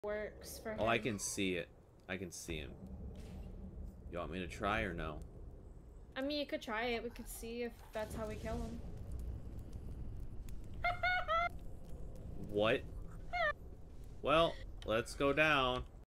works for him. Oh, I can see it. I can see him. You want me to try or no? I mean, you could try it. We could see if that's how we kill him. What? Well, let's go down.